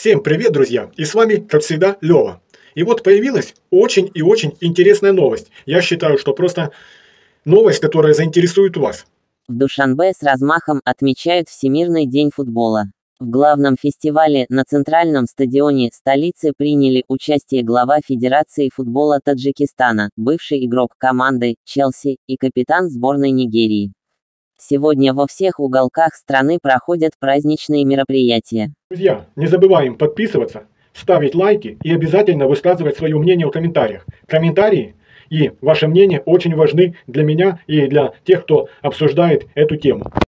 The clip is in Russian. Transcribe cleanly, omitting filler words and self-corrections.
Всем привет, друзья! И с вами, как всегда, Лёва. И вот появилась очень и очень интересная новость. Я считаю, что просто новость, которая заинтересует вас. В Душанбе с размахом отмечают Всемирный день футбола. В главном фестивале на центральном стадионе столицы приняли участие глава Федерации футбола Таджикистана, бывший игрок команды «Челси» и капитан сборной Нигерии. Сегодня во всех уголках страны проходят праздничные мероприятия. Друзья, не забываем подписываться, ставить лайки и обязательно высказывать свое мнение в комментариях. Комментарии и ваше мнение очень важны для меня и для тех, кто обсуждает эту тему.